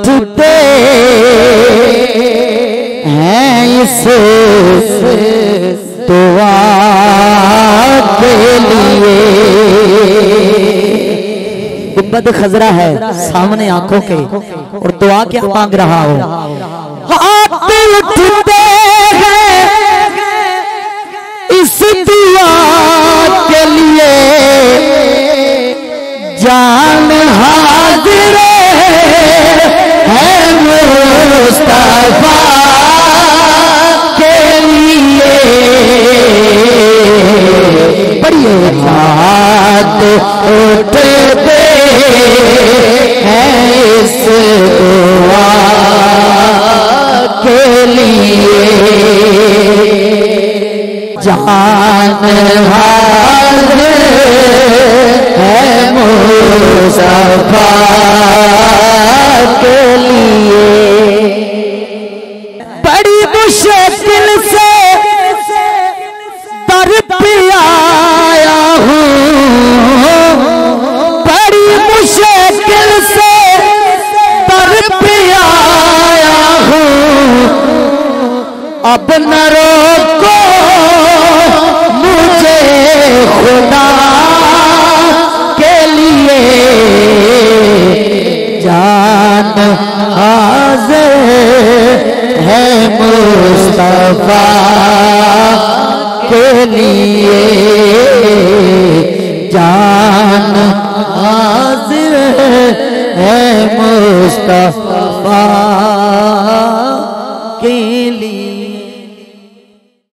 उठते हैं इस दुआ के लिए। गुंबद खजरा है सामने आंखों के और दुआ क्या मांग रहा हो। हाथ उठते हैं इस दुआ के लिए, जान हाजिर है मुस्तफा के लिए। बढ़िए हाथ उठते हैं इस दुआ के लिए, जान हाजिर है मुस्तफा के लिए। बड़ी मुश्किल से दर पे आया हूँ, बड़ी मुश्किल से दर पे आया हूँ, अब न रोको मुझे खुदा के लिए, जान हाजिर है मुस्तफा के लिए, जान हाजिर है मुस्तफा